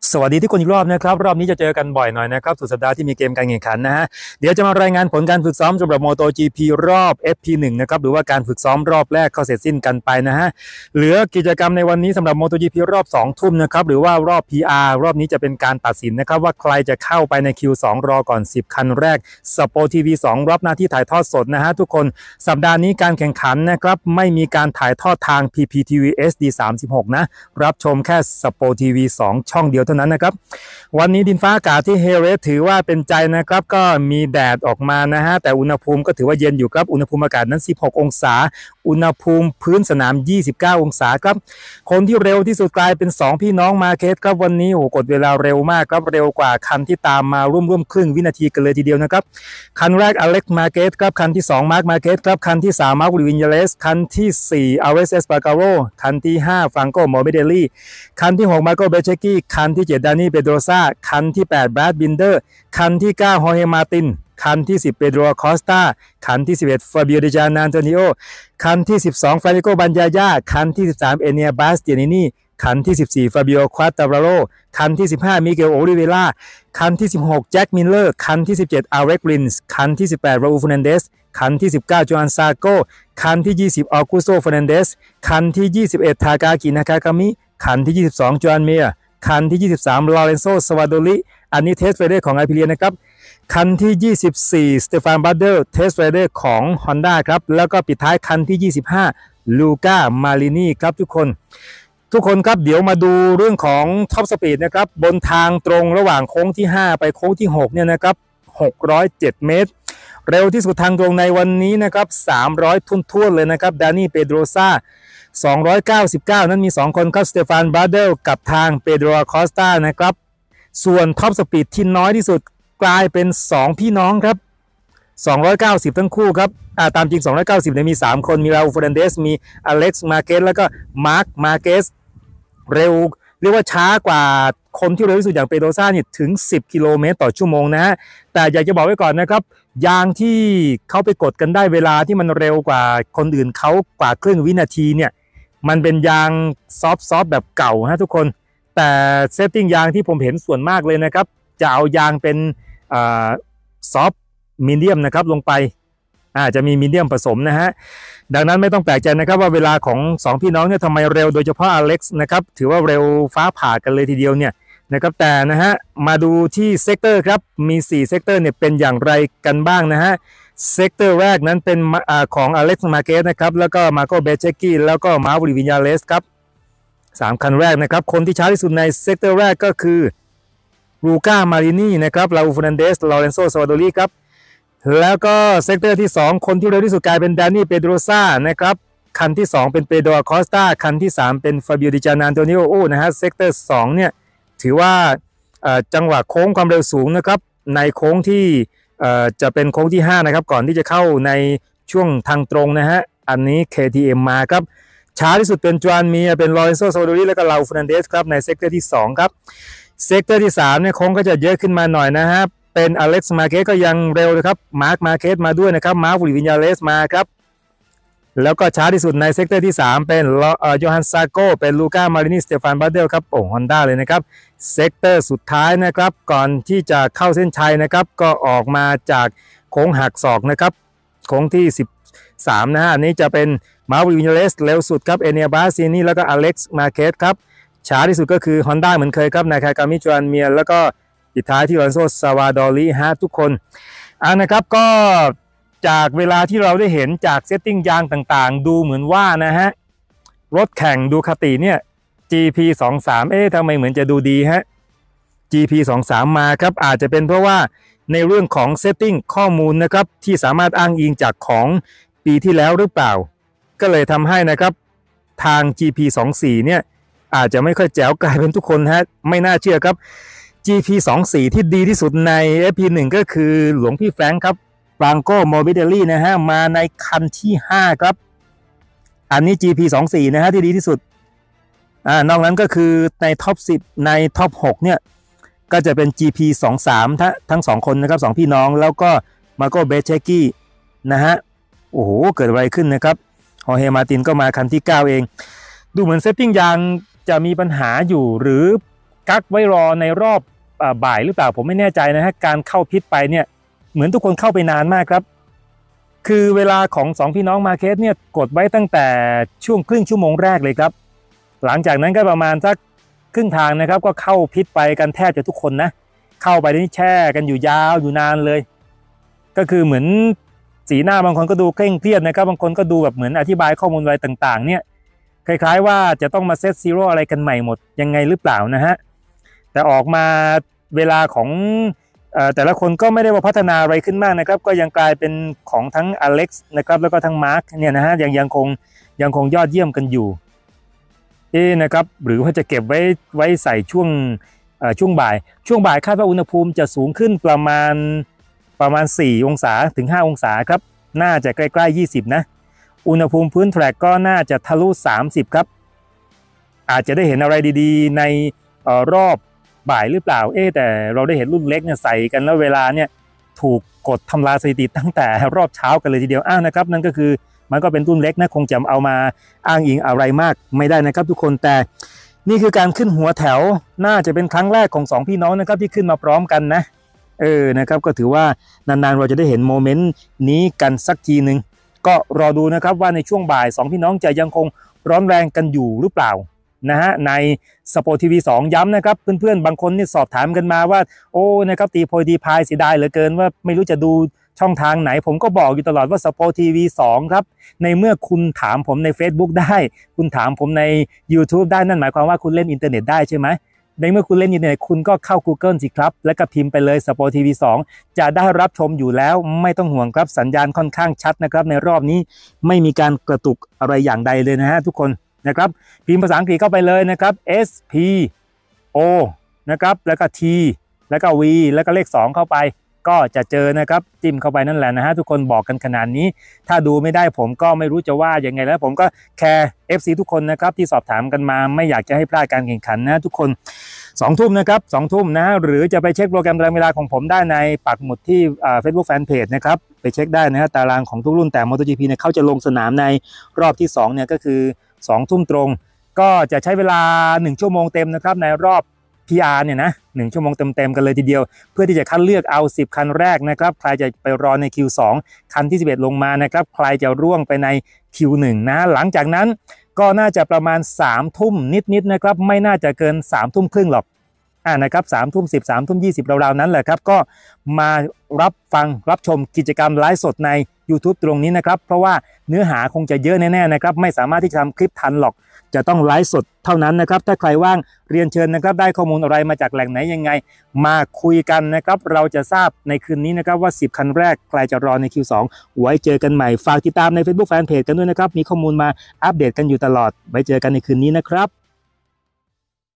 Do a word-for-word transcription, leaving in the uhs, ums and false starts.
สวัสดีที่คนอีกรอบนะครับรอบนี้จะเจอกันบ่อยหน่อยนะครับสุดสัปดาห์ที่มีเกมการแข่งขันนะฮะเดี๋ยวจะมารายงานผลการฝึกซ้อมสำหรับ โมโต จี พี รอบ เอฟ พี หนึ่ง นะครับหรือว่าการฝึกซ้อมรอบแรกเข้าเสร็จสิ้นกันไปนะฮะเหลือกิจกรรมในวันนี้สำหรับ โมโต จี พี รอบสองทุ่มนะครับหรือว่ารอบ พี อาร์ รอบนี้จะเป็นการตัดสินนะครับว่าใครจะเข้าไปใน คิว สอง รอก่อนสิบคันแรก Sport ที วี สอง รับหน้าที่ถ่ายทอดสดนะฮะทุกคนสัปดาห์นี้การแข่งขันนะครับไม่มีการถ่ายทอดทาง พี พี ที วี เอส ดี สามสิบหก นะรับชมแค่ Sport ที วี สอง ช่องเดียวเท่านั้นนะครับวันนี้ดินฟ้าอากาศที่เฮเรสถือว่าเป็นใจนะครับก็มีแดดออกมานะฮะแต่อุณหภูมิก็ถือว่าเย็นอยู่ครับอุณหภูมิอากาศนั้นสิบหกองศาอุณหภูมิพื้นสนามยี่สิบเก้าองศาครับคนที่เร็วที่สุดกลายเป็นสองพี่น้องมาร์เก็ตครับวันนี้โอ้กดเวลาเร็วมากครับเร็วกว่าคันที่ตามมาร่วมๆครึ่งวินาทีกันเลยทีเดียวนะครับคันแรกอเล็กซ์มาร์เก็ตครับคันที่สองมาร์คมาร์เก็ตครับคันที่สามมาร์ควินยาเลสคันที่สี่อาร์เอสเอสปาการโรคันที่ห้าฟรังโกโมเบเดลี่คันที่หกมาโกเบเชกี้คันที่เจ็ดดานี่เปโดรซาคันที่แปดแบรดบินเดอร์คันที่เก้าฮอร์เฮมาตินคันที่สิบเปโดรคอสตาคันที่สิบเอ็ดฟาบิโอดิจานานโตนิโอคันที่สิบสองฟรานิโกบันยายาคันที่สิบสามเอเนียบาสเตียนินีคันที่สิบสี่ฟาบิโอควาตาราโรคันที่สิบห้ามิเกลโอลิเวล่าคันที่สิบหกแจ็คมิลเลอร์คันที่สิบเจ็ดอาเร็กลินส์คันที่สิบแปดราอูลเฟร์นันเดสคันที่สิบเก้าจอห์นซาโกคันที่ยี่สิบออกุสโตเฟร์นันเดสคันที่ยี่สิบเอ็ดทากากินากากามิคันที่ยี่สิบสองจอห์นเมียร์คันที่ยี่สิบสามลอเรนโซสวาโดลิอันนี้เทสเฟเดอร์ของไอพิเลียนะครับคันที่ยี่สิบสี่สเตฟานบัตเดอร์เทสเฟเดอร์ของ Honda ครับแล้วก็ปิดท้ายคันที่ยี่สิบห้าลูก้ามาลินีครับทุกคนทุกคนครับเดี๋ยวมาดูเรื่องของท็อปสปีดนะครับบนทางตรงระหว่างโค้งที่ห้าไปโค้งที่หกเนี่ยนะครับหกร้อยเจ็ดเมตรเร็วที่สุดทางตรงในวันนี้นะครับสามร้อยทุ่นๆเลยนะครับดานี่เปโดรซาสองร้อยเก้าสิบเก้านั้นมีสองคนครับสเตฟานบาร์เดลกับทางเปโดรคอสตานะครับส่วนท็อปสปีดที่น้อยที่สุดกลายเป็นสองพี่น้องครับสองร้อยเก้าสิบทั้งคู่ครับอ่าตามจริงสองร้อยเก้าสิบเนี่ยมีสามคนมีราอูลเฟร์นันเดสมีอเล็กซ์มาร์เกสแล้วก็มาร์คมาร์เกสเร็วเรียกว่าช้ากว่าคนที่เร็วที่สุดอย่างเปโดรซาเนี่ยถึงสิบกิโลเมตรต่อชั่วโมงนะฮะแต่อยากจะบอกไว้ก่อนนะครับยางที่เขาไปกดกันได้เวลาที่มันเร็วกว่าคนอื่นเขากว่าครึ่งวินาทีเนี่ยมันเป็นยางซอฟซอฟแบบเก่าฮะทุกคนแต่เซตติ้งยางที่ผมเห็นส่วนมากเลยนะครับจะเอายางเป็นซอฟมีเดียมนะครับลงไปอาจจะมีมีเดียมผสมนะฮะดังนั้นไม่ต้องแปลกใจนะครับว่าเวลาของสองพี่น้องเนี่ยทำไมเร็วโดยเฉพาะอเล็กซ์นะครับถือว่าเร็วฟ้าผ่ากันเลยทีเดียวเนี่ยนะครับแต่นะฮะมาดูที่เซกเตอร์ครับมีสี่เซกเตอร์เนี่ยเป็นอย่างไรกันบ้างนะฮะเซกเตอร์แรกนั้นเป็นของอเล็กซ์มาร์เกสนะครับแล้วก็มาโกเบเชกี้แล้วก็มาร์วิวินยาเลสครับสามคันแรกนะครับคนที่ช้าที่สุดในเซกเตอร์แรกก็คือลูก้ามารินีนะครับราอูลเฟร์นันเดสลอเรนโซซาวาโดลีครับแล้วก็เซกเตอร์ที่สองคนที่เร็วที่สุดกลายเป็นดานี่เปโดรซานะครับคันที่สองเป็นเปโดรคอสตาคันที่สามเป็นฟาบิโอดิจานานโตนิโอนะฮะเซกเตอร์สองเนี่ยถือว่าจังหวะโค้งความเร็วสูงนะครับในโค้งที่จะเป็นโค้งที่ห้านะครับก่อนที่จะเข้าในช่วงทางตรงนะฮะอันนี้ เค ที เอ็ม มาครับช้าที่สุดเป็นจอห์นเมียเป็นลอเรนโซซาวาโดลีแล้วก็ราอูลเฟร์นันเดสครับในเซกเตอร์ที่สองครับเซกเตอร์ที่สามเนี่ยโค้งก็จะเยอะขึ้นมาหน่อยนะฮะเป็นอเล็กซ์มาร์เกสก็ยังเร็วเลยครับมาร์คมาร์เกสมาด้วยนะครับมาร์ควินยาเลสมาครับแล้วก็ช้าที่สุดในเซกเตอร์ที่สามเป็นโยฮันซาโกเป็นลูก้ามารินีสเตฟานบาร์เดลครับโอ้ฮอนด้าเลยนะครับเซกเตอร์สุดท้ายนะครับก่อนที่จะเข้าเส้นชัยนะครับก็ออกมาจากโค้งหักศอกนะครับโค้งที่สิบสามนะฮะอันนี้จะเป็นมาร์ควินยาเลสเร็วสุดครับเอเนียบาซีนี่แล้วก็อเล็กซ์มาร์เกสครับช้าที่สุดก็คือ Honda เหมือนเคยครับนายคากามิจวนเมียแล้วก็ปิดท้ายที่ลอเรนโซซาวาโดลีฮะทุกคนอ่านะครับก็จากเวลาที่เราได้เห็นจากเซตติ้งยางต่างๆดูเหมือนว่านะฮะรถแข่งดูคาติเนี่ย จี พี สองสิบสาม เอ๊ะทำไมเหมือนจะดูดีฮะ จี พี สองสิบสาม มาครับอาจจะเป็นเพราะว่าในเรื่องของเซตติ้งข้อมูลนะครับที่สามารถอ้างอิงจากของปีที่แล้วหรือเปล่าก็เลยทำให้นะครับทาง จี พี สองสิบสี่เนี่ยอาจจะไม่ค่อยแจ๋วกลายเป็นทุกคนฮะไม่น่าเชื่อครับ จี พี สองสิบสี่ ที่ดีที่สุดใน เอฟ พี หนึ่ง ก็คือหลวงพี่แฟรงค์ครับฟรังโกโมบิเดลี่นะฮะมาในคันที่ห้าครับอันนี้ จี พี สองสิบสี่ นะฮะที่ดีที่สุดอ่านอกนั้นก็คือในท็อปสิบในท็อปหกเนี่ยก็จะเป็น จี พี สองสิบสาม ทั้งทั้งสองคนนะครับสองพี่น้องแล้วก็มาโกเบเชกี้นะฮะโอ้โหเกิดอะไรขึ้นนะครับฮอร์เฮมาตินก็มาคันที่เก้าเองดูเหมือนเซตติ้งยางจะมีปัญหาอยู่หรือกักไว้รอในรอบบ่ายหรือเปล่าผมไม่แน่ใจนะฮะการเข้าพิทไปเนี่ยเหมือนทุกคนเข้าไปนานมากครับคือเวลาของสองพี่น้องมาร์เคสเนี่ยกดไว้ตั้งแต่ช่วงครึ่งชั่วโมงแรกเลยครับหลังจากนั้นก็ประมาณสักครึ่งทางนะครับก็เข้าพิทไปกันแทบจะทุกคนนะเข้าไปนี่แช่กันอยู่ยาวอยู่นานเลยก็คือเหมือนสีหน้าบางคนก็ดูเคร่งเครียดนะครับบางคนก็ดูแบบเหมือนอธิบายข้อมูลอะไรต่างๆเนี่ยคล้ายๆว่าจะต้องมาเซตซีโร่อะไรกันใหม่หมดยังไงหรือเปล่านะฮะแต่ออกมาเวลาของแต่ละคนก็ไม่ได้ว่าพัฒนาอะไรขึ้นมากนะครับก็ยังกลายเป็นของทั้งอเล็กซ์นะครับแล้วก็ทั้งมาร์คเนี่ยนะฮะยังยังคงยังคงยอดเยี่ยมกันอยู่เอ๊นะครับหรือว่าจะเก็บไว้ไว้ใส่ช่วงช่วงบ่ายช่วงบ่ายคาดว่าอุณหภูมิจะสูงขึ้นประมาณประมาณสี่องศาถึงห้าองศาครับน่าจะใกล้ๆยี่สิบนะอุณหภูมิพื้นแทร็กก็น่าจะทะลุสามสิบครับอาจจะได้เห็นอะไรดีๆในรอบบ่ายหรือเปล่าเอ๊แต่เราได้เห็นรุ่นเล็กเนี่ยใส่กันแล้วเวลาเนี่ยถูกกดทำลายสถิติตั้งแต่รอบเช้ากันเลยทีเดียวอ้าวนะครับนั่นก็คือมันก็เป็นรุ่นเล็กนะคงจะเอามาอ้างอิงอะไรมากไม่ได้นะครับทุกคนแต่นี่คือการขึ้นหัวแถวน่าจะเป็นครั้งแรกของสองพี่น้องนะครับที่ขึ้นมาพร้อมกันนะเออนะครับก็ถือว่านานๆเราจะได้เห็นโมเมนต์นี้กันสักทีหนึ่งก็รอดูนะครับว่าในช่วงบ่ายสองพี่น้องจะยังคงร้อนแรงกันอยู่หรือเปล่านะฮะในสปอร์ตทีวีสองย้ำนะครับเพื่อนๆบางคนนี่สอบถามกันมาว่าโอ้นะครับตีโพยตีพายเสียดายเหลือเกินว่าไม่รู้จะดูช่องทางไหนผมก็บอกอยู่ตลอดว่าสปอร์ตทีวีสองครับในเมื่อคุณถามผมใน Facebook ได้คุณถามผมใน YouTube ได้นั่นหมายความว่าคุณเล่นอินเทอร์เน็ตได้ใช่ไหมในเมื่อคุณเล่นอินเทอร์เน็ตคุณก็เข้า Google สิครับแล้วก็พิมพ์ไปเลยสปอร์ตทีวีสองจะได้รับชมอยู่แล้วไม่ต้องห่วงครับสัญญาณค่อนข้างชัดนะครับในรอบนี้ไม่มีการกระตุกอะไรอย่างใดเลยนะฮะทุกคนนะครับพิมพ์ภาษาอังกฤษเข้าไปเลยนะครับ S P O นะครับแล้วก็ T แล้วก็ V แล้วก็เลขสองเข้าไปก็จะเจอนะครับจิ้มเข้าไปนั่นแหละนะฮะทุกคนบอกกันขนาดนี้ถ้าดูไม่ได้ผมก็ไม่รู้จะว่ายังไงแล้วผมก็แคร์ เอฟ ซี ทุกคนนะครับที่สอบถามกันมาไม่อยากจะให้พลาดการแข่งขันนะทุกคนสองทุ่มนะครับสองทุ่มนะหรือจะไปเช็คโปรแกรมตารางเวลาของผมได้ในปักหมุดที่อ่า Facebook Fanpage นะครับไปเช็คได้นะฮะตารางของทุกรุ่นแต่ MotoGP เนี่ยเขาจะลงสนามในรอบที่สองเนี่ยก็คือสองทุ่มตรงก็จะใช้เวลาหนึ่งชั่วโมงเต็มนะครับในรอบ พี อาร์ เนี่ยนะหนึ่งชั่วโมงเต็มๆกันเลยทีเดียวเพื่อที่จะคัดเลือกเอาสิบคันแรกนะครับใครจะไปรอใน คิว สอง คันที่สิบเอ็ดลงมานะครับใครจะร่วงไปใน คิว หนึ่ง นะหลังจากนั้นก็น่าจะประมาณสามทุ่มนิดๆนะครับไม่น่าจะเกินสามทุ่มครึ่งหรอกอ่านะครับสามทุ่มสิบ สามทุ่มยี่สิบราวๆนั้นแหละครับก็มารับฟังรับชมกิจกรรมไลฟ์สดใน YouTube ตรงนี้นะครับเพราะว่าเนื้อหาคงจะเยอะแน่ๆนะครับไม่สามารถที่จะทำคลิปทันหรอกจะต้องไลฟ์สดเท่านั้นนะครับถ้าใครว่างเรียนเชิญนะครับได้ข้อมูลอะไรมาจากแหล่งไหนยังไงมาคุยกันนะครับเราจะทราบในคืนนี้นะครับว่าสิบคันแรกใครจะรอใน คิว สอง ไว้เจอกันใหม่ฝากติดตามใน Facebook Fanpage กันด้วยนะครับมีข้อมูลมาอัปเดตกันอยู่ตลอดไว้เจอกันในคืนนี้นะครับ